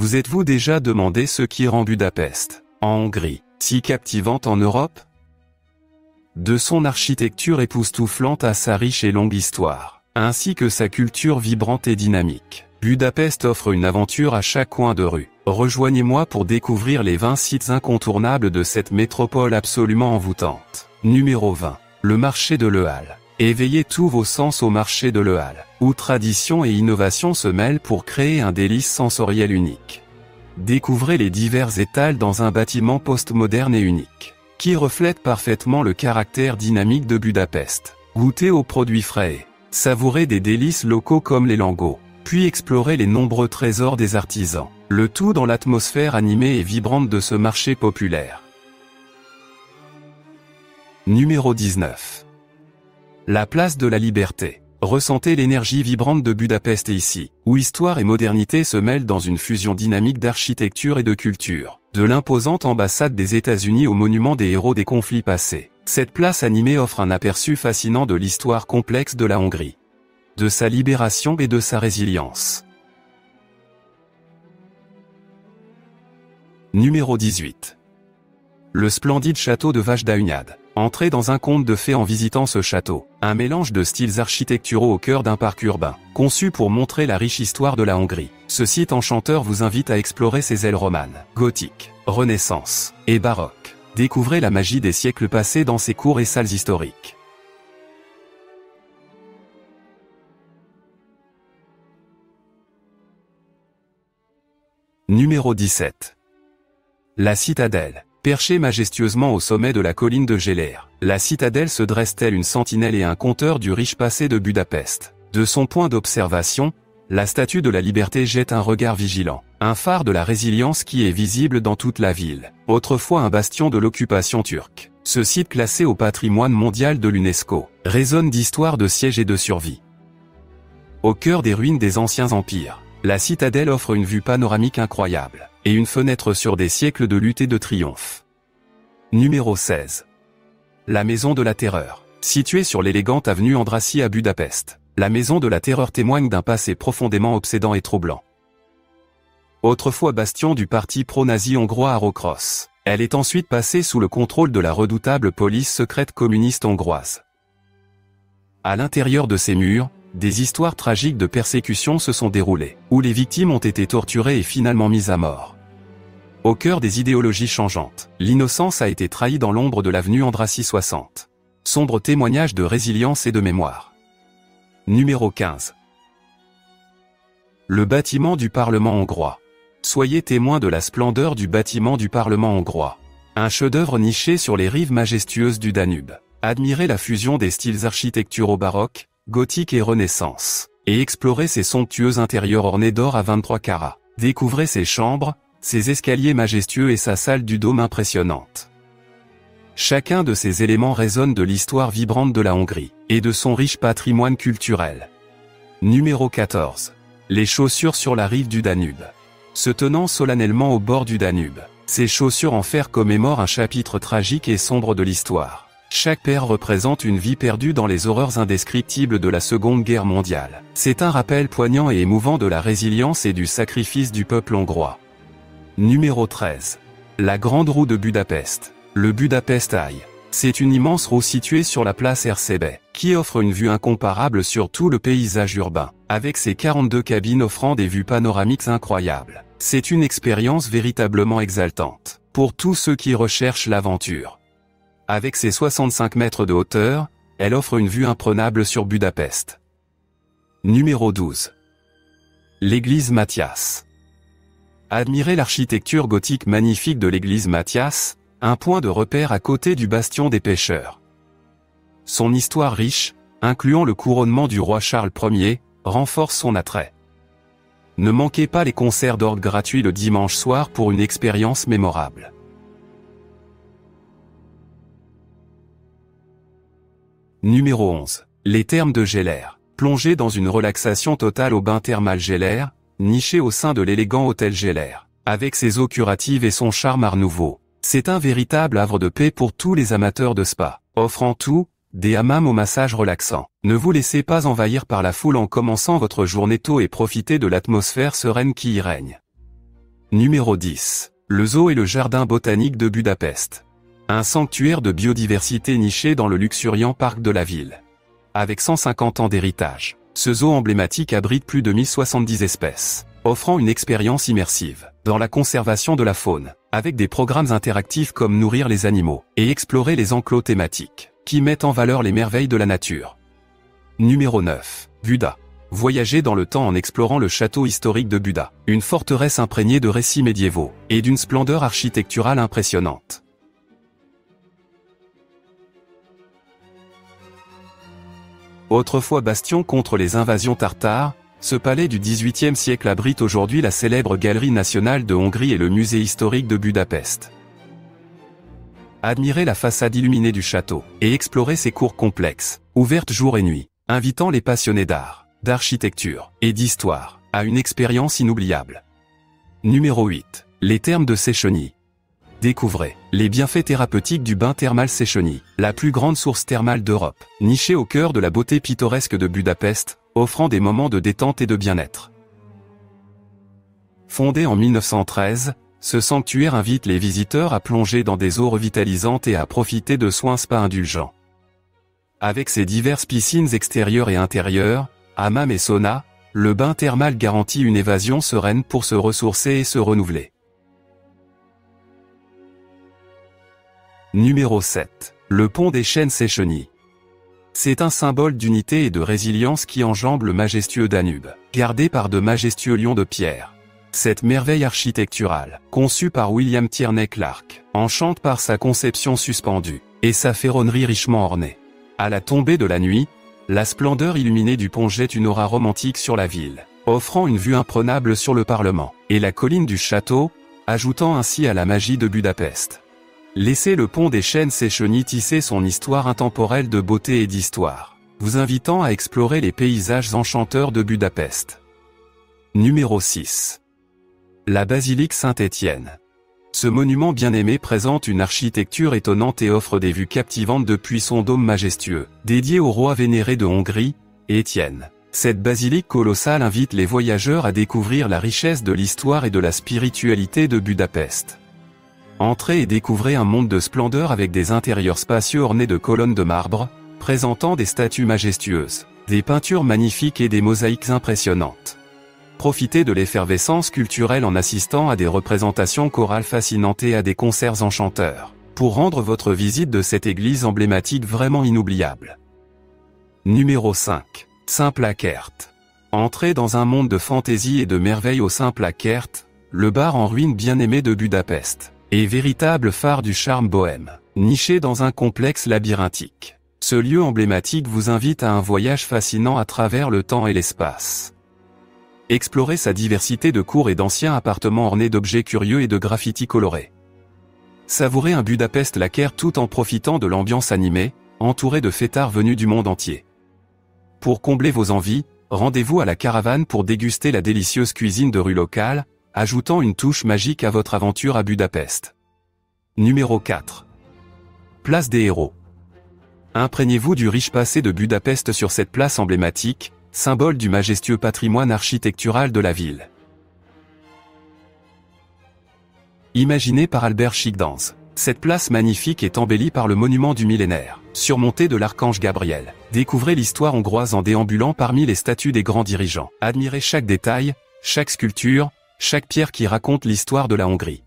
Vous êtes-vous déjà demandé ce qui rend Budapest, en Hongrie, si captivante en Europe? De son architecture époustouflante à sa riche et longue histoire, ainsi que sa culture vibrante et dynamique, Budapest offre une aventure à chaque coin de rue. Rejoignez-moi pour découvrir les 20 sites incontournables de cette métropole absolument envoûtante. Numéro 20. Le marché de Le Halles. Éveillez tous vos sens au marché de Le Halles, où tradition et innovation se mêlent pour créer un délice sensoriel unique. Découvrez les divers étals dans un bâtiment postmoderne et unique, qui reflète parfaitement le caractère dynamique de Budapest. Goûtez aux produits frais, savourez des délices locaux comme les lingots, puis explorez les nombreux trésors des artisans, le tout dans l'atmosphère animée et vibrante de ce marché populaire. Numéro 19. La place de la Liberté. Ressentez l'énergie vibrante de Budapest ici, où histoire et modernité se mêlent dans une fusion dynamique d'architecture et de culture. De l'imposante ambassade des États-Unis au monument des héros des conflits passés, cette place animée offre un aperçu fascinant de l'histoire complexe de la Hongrie, de sa libération et de sa résilience. Numéro 18. Le splendide château de Vajdahunyad. Entrez dans un conte de fées en visitant ce château, un mélange de styles architecturaux au cœur d'un parc urbain, conçu pour montrer la riche histoire de la Hongrie. Ce site enchanteur vous invite à explorer ses ailes romanes, gothiques, renaissance et baroque. Découvrez la magie des siècles passés dans ses cours et salles historiques. Numéro 17. La citadelle. Perchée majestueusement au sommet de la colline de Géler, la citadelle se dresse telle une sentinelle et un compteur du riche passé de Budapest. De son point d'observation, la statue de la Liberté jette un regard vigilant, un phare de la résilience qui est visible dans toute la ville, autrefois un bastion de l'occupation turque. Ce site classé au patrimoine mondial de l'UNESCO, résonne d'histoires de siège et de survie. Au cœur des ruines des anciens empires, la citadelle offre une vue panoramique incroyable, et une fenêtre sur des siècles de lutte et de triomphe. Numéro 16. La Maison de la Terreur. Située sur l'élégante avenue Andrassy à Budapest, la Maison de la Terreur témoigne d'un passé profondément obsédant et troublant. Autrefois bastion du parti pro-nazi hongrois Arokros, elle est ensuite passée sous le contrôle de la redoutable police secrète communiste hongroise. À l'intérieur de ces murs, des histoires tragiques de persécution se sont déroulées, où les victimes ont été torturées et finalement mises à mort. Au cœur des idéologies changeantes, l'innocence a été trahie dans l'ombre de l'avenue Andrassy 60. Sombre témoignage de résilience et de mémoire. Numéro 15. Le bâtiment du Parlement hongrois. Soyez témoin de la splendeur du bâtiment du Parlement hongrois. Un chef-d'œuvre niché sur les rives majestueuses du Danube. Admirez la fusion des styles architecturaux baroques, gothique et renaissance, et explorez ses somptueux intérieurs ornés d'or à 23 carats. Découvrez ses chambres, ses escaliers majestueux et sa salle du dôme impressionnante. Chacun de ces éléments résonne de l'histoire vibrante de la Hongrie, et de son riche patrimoine culturel. Numéro 14. Les chaussures sur la rive du Danube. Se tenant solennellement au bord du Danube, ces chaussures en fer commémorent un chapitre tragique et sombre de l'histoire. Chaque paire représente une vie perdue dans les horreurs indescriptibles de la Seconde Guerre mondiale. C'est un rappel poignant et émouvant de la résilience et du sacrifice du peuple hongrois. Numéro 13. La Grande Roue de Budapest. Le Budapest Eye. C'est une immense roue située sur la place Erzsébet, qui offre une vue incomparable sur tout le paysage urbain, avec ses 42 cabines offrant des vues panoramiques incroyables. C'est une expérience véritablement exaltante, pour tous ceux qui recherchent l'aventure. Avec ses 65 mètres de hauteur, elle offre une vue imprenable sur Budapest. Numéro 12. L'église Matthias. Admirez l'architecture gothique magnifique de l'église Matthias, un point de repère à côté du bastion des pêcheurs. Son histoire riche, incluant le couronnement du roi Charles Ier, renforce son attrait. Ne manquez pas les concerts d'orgue gratuits le dimanche soir pour une expérience mémorable. Numéro 11. Les thermes de Géler. Plongez dans une relaxation totale au bain thermal Géler, niché au sein de l'élégant hôtel Géler, avec ses eaux curatives et son charme art nouveau. C'est un véritable havre de paix pour tous les amateurs de spa, offrant tout, des hammams au massage relaxant. Ne vous laissez pas envahir par la foule en commençant votre journée tôt et profitez de l'atmosphère sereine qui y règne. Numéro 10. Le zoo et le jardin botanique de Budapest. Un sanctuaire de biodiversité niché dans le luxuriant parc de la ville. Avec 150 ans d'héritage, ce zoo emblématique abrite plus de 1070 espèces, offrant une expérience immersive dans la conservation de la faune, avec des programmes interactifs comme nourrir les animaux et explorer les enclos thématiques, qui mettent en valeur les merveilles de la nature. Numéro 9. Buda. Voyager dans le temps en explorant le château historique de Buda, une forteresse imprégnée de récits médiévaux et d'une splendeur architecturale impressionnante. Autrefois bastion contre les invasions tartares, ce palais du XVIIIe siècle abrite aujourd'hui la célèbre Galerie nationale de Hongrie et le musée historique de Budapest. Admirez la façade illuminée du château et explorez ses cours complexes, ouvertes jour et nuit, invitant les passionnés d'art, d'architecture et d'histoire à une expérience inoubliable. Numéro 8. Les thermes de Széchenyi. Découvrez les bienfaits thérapeutiques du bain thermal Széchenyi, la plus grande source thermale d'Europe, nichée au cœur de la beauté pittoresque de Budapest, offrant des moments de détente et de bien-être. Fondé en 1913, ce sanctuaire invite les visiteurs à plonger dans des eaux revitalisantes et à profiter de soins spa indulgents. Avec ses diverses piscines extérieures et intérieures, hammams et saunas, le bain thermal garantit une évasion sereine pour se ressourcer et se renouveler. Numéro 7. Le pont des chênes Széchenyi. C'est un symbole d'unité et de résilience qui enjambe le majestueux Danube, gardé par de majestueux lions de pierre. Cette merveille architecturale, conçue par William Tierney Clark, enchante par sa conception suspendue et sa ferronnerie richement ornée. À la tombée de la nuit, la splendeur illuminée du pont jette une aura romantique sur la ville, offrant une vue imprenable sur le Parlement et la colline du château, ajoutant ainsi à la magie de Budapest. Laissez le pont des chênes Széchenyi tisser son histoire intemporelle de beauté et d'histoire, vous invitant à explorer les paysages enchanteurs de Budapest. Numéro 6. La basilique Saint-Étienne. Ce monument bien-aimé présente une architecture étonnante et offre des vues captivantes depuis son dôme majestueux, dédié au roi vénéré de Hongrie, Étienne. Cette basilique colossale invite les voyageurs à découvrir la richesse de l'histoire et de la spiritualité de Budapest. Entrez et découvrez un monde de splendeur avec des intérieurs spacieux ornés de colonnes de marbre, présentant des statues majestueuses, des peintures magnifiques et des mosaïques impressionnantes. Profitez de l'effervescence culturelle en assistant à des représentations chorales fascinantes et à des concerts enchanteurs, pour rendre votre visite de cette église emblématique vraiment inoubliable. Numéro 5. Saint-Placert. Entrez dans un monde de fantaisie et de merveille au Saint-Placert, le bar en ruine bien-aimé de Budapest. Et véritable phare du charme bohème, niché dans un complexe labyrinthique. Ce lieu emblématique vous invite à un voyage fascinant à travers le temps et l'espace. Explorez sa diversité de cours et d'anciens appartements ornés d'objets curieux et de graffitis colorés. Savourez un Budapest Lacquer tout en profitant de l'ambiance animée, entouré de fêtards venus du monde entier. Pour combler vos envies, rendez-vous à la Caravane pour déguster la délicieuse cuisine de rue locale, ajoutant une touche magique à votre aventure à Budapest. Numéro 4. Place des Héros. Imprégnez-vous du riche passé de Budapest sur cette place emblématique, symbole du majestueux patrimoine architectural de la ville. Imaginée par Albert Schickdans, cette place magnifique est embellie par le monument du millénaire, surmonté de l'archange Gabriel. Découvrez l'histoire hongroise en déambulant parmi les statues des grands dirigeants. Admirez chaque détail, chaque sculpture, chaque pierre qui raconte l'histoire de la Hongrie.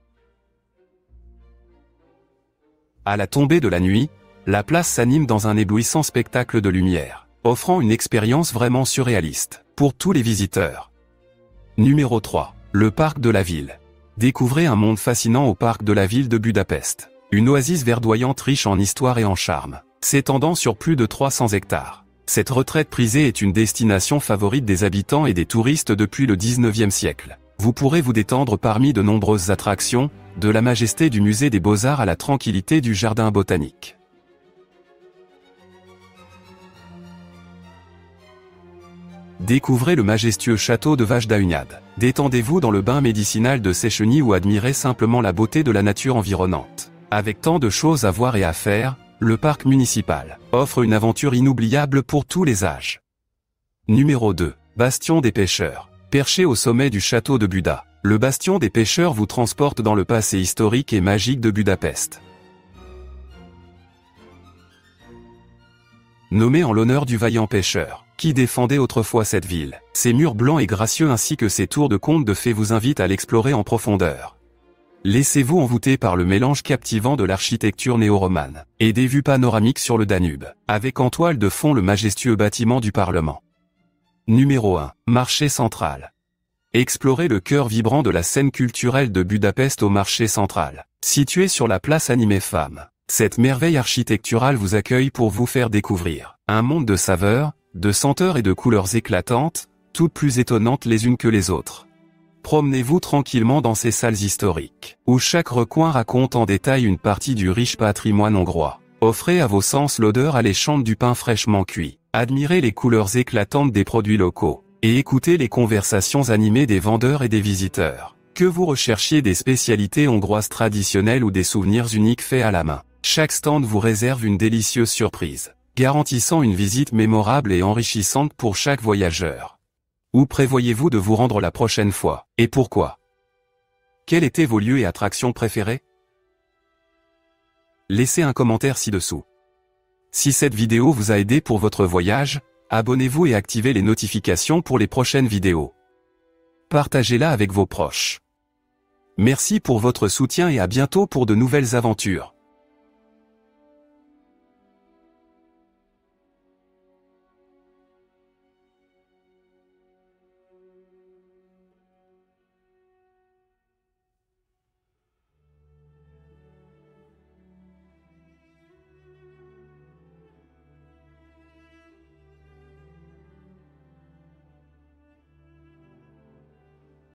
À la tombée de la nuit, la place s'anime dans un éblouissant spectacle de lumière, offrant une expérience vraiment surréaliste pour tous les visiteurs. Numéro 3. Le parc de la ville. Découvrez un monde fascinant au parc de la ville de Budapest. Une oasis verdoyante riche en histoire et en charme, s'étendant sur plus de 300 hectares. Cette retraite prisée est une destination favorite des habitants et des touristes depuis le 19e siècle. Vous pourrez vous détendre parmi de nombreuses attractions, de la majesté du musée des Beaux-Arts à la tranquillité du jardin botanique. Découvrez le majestueux château de Vajdahunyad. Détendez-vous dans le bain médicinal de Széchenyi ou admirez simplement la beauté de la nature environnante. Avec tant de choses à voir et à faire, le parc municipal offre une aventure inoubliable pour tous les âges. Numéro 2. Bastion des pêcheurs. Perché au sommet du château de Buda, Le bastion des pêcheurs vous transporte dans le passé historique et magique de Budapest. Nommé en l'honneur du vaillant pêcheur, qui défendait autrefois cette ville, ses murs blancs et gracieux ainsi que ses tours de contes de fées vous invitent à l'explorer en profondeur. Laissez-vous envoûter par le mélange captivant de l'architecture néo-romane et des vues panoramiques sur le Danube, avec en toile de fond le majestueux bâtiment du Parlement. Numéro 1. Marché central. Explorez le cœur vibrant de la scène culturelle de Budapest au marché central, situé sur la place animée Femmes. Cette merveille architecturale vous accueille pour vous faire découvrir un monde de saveurs, de senteurs et de couleurs éclatantes, toutes plus étonnantes les unes que les autres. Promenez-vous tranquillement dans ces salles historiques, où chaque recoin raconte en détail une partie du riche patrimoine hongrois. Offrez à vos sens l'odeur alléchante du pain fraîchement cuit, admirez les couleurs éclatantes des produits locaux, et écoutez les conversations animées des vendeurs et des visiteurs. Que vous recherchiez des spécialités hongroises traditionnelles ou des souvenirs uniques faits à la main, chaque stand vous réserve une délicieuse surprise, garantissant une visite mémorable et enrichissante pour chaque voyageur. Où prévoyez-vous de vous rendre la prochaine fois, et pourquoi? Quels étaient vos lieux et attractions préférés? Laissez un commentaire ci-dessous. Si cette vidéo vous a aidé pour votre voyage, abonnez-vous et activez les notifications pour les prochaines vidéos. Partagez-la avec vos proches. Merci pour votre soutien et à bientôt pour de nouvelles aventures.